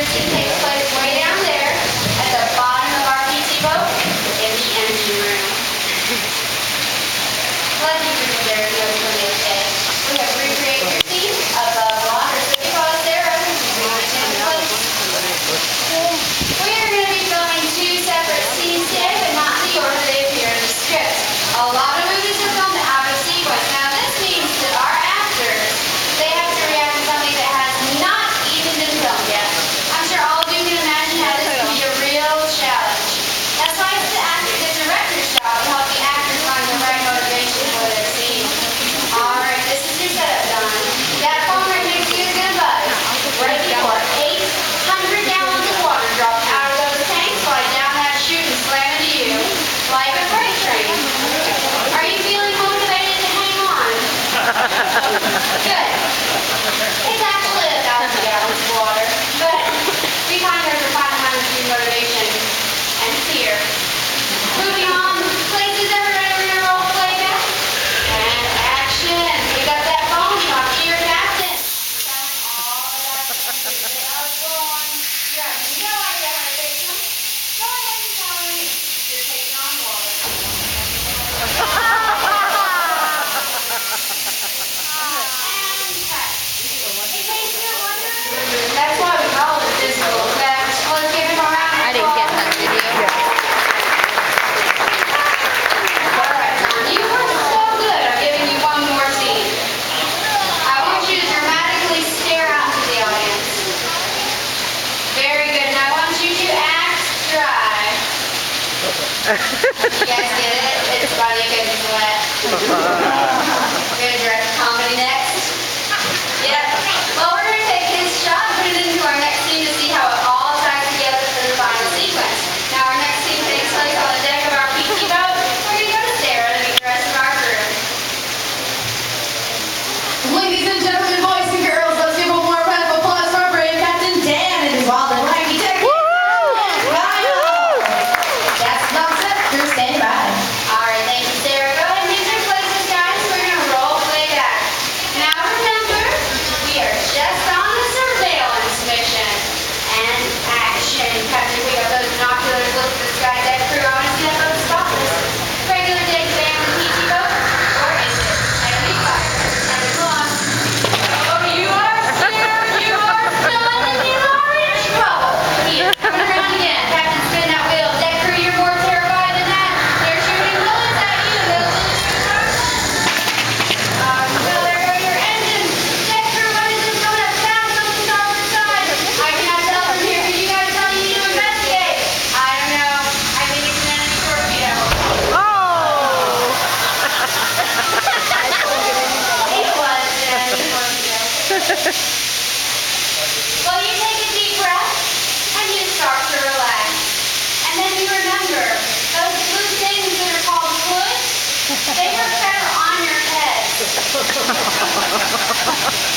scene takes place way down there at the bottom of our PT boat in the engine room. Let's use there to go for this day. We have recreated your scene above water. So if you follow Sarah, we are going to be filming two separate scenes today, but not in the order they appear in the script. A lot of movies are filmed out of sequence. Now this means that our actors, they have to react to something that has not even been filmed yet. I'm sure all of you can imagine how this can be a real challenge. That's why it's the director's job to help the actors find the right motivation for their scene. Alright, this is your setup, Don. That phone right next to you is going to buzz. Right before 800 gallons of water drop out of those tanks, slide down that chute and slam into you like a freight train. Are you feeling motivated to hang on? Good. It's actually 1,000 gallons of water, but be kind enough to find how to do motivation and fear. Moving on, places everybody we're going to role play now. And action. Pick up that phone, talk to your captain. Tell him all about the things that they are going. You have no idea how to fix them. Go ahead and tell him you're taking on water. That's why we call it physical effect. Let's give him a round of applause. I didn't get that video. Alright, you were so good. I'm giving you one more scene. I want you to dramatically stare out into the audience. Very good. And I want you to act dry. You guys get it? It's funny because it's wet. We're going to direct comedy next. Yep. Well, we're going to take his shot and put it into our next scene to see how it all ties together for the final sequence. Now, our next scene takes place on the deck of our PT boat. We're going to go to Sarah to meet the rest of our crew. Ladies and gentlemen, boys and girls, let's give a warm round of applause for our brave Captain Dan and his wild and wacky tech. That's not set. Crew, stand by. Alright, thank you, Sarah. Go ahead and use your places, guys. We're going to role play back. Now, remember, we are just on a surveillance mission. And action. Captain, we got those binoculars. Look at the sky deck crew. I want to see that boat spotless. Regular day today on the PT boat, or is it enemy fire? And come on. Oh, you are scared, you are stunned, and you are in trouble. He is coming around again. Captain, spin that wheel. Deck crew, you're more terrified than that. They're shooting bullets at you. Those well, there go your engines. Deck crew, what is this coming up fast on the starboard side? I cannot tell from here. Could you guys tell me to investigate? I don't know. I think it's an enemy torpedo. It was an enemy torpedo. Well, you take a deep breath and you start to relax. And then you remember those blue things that are called hoods, they work better on your head.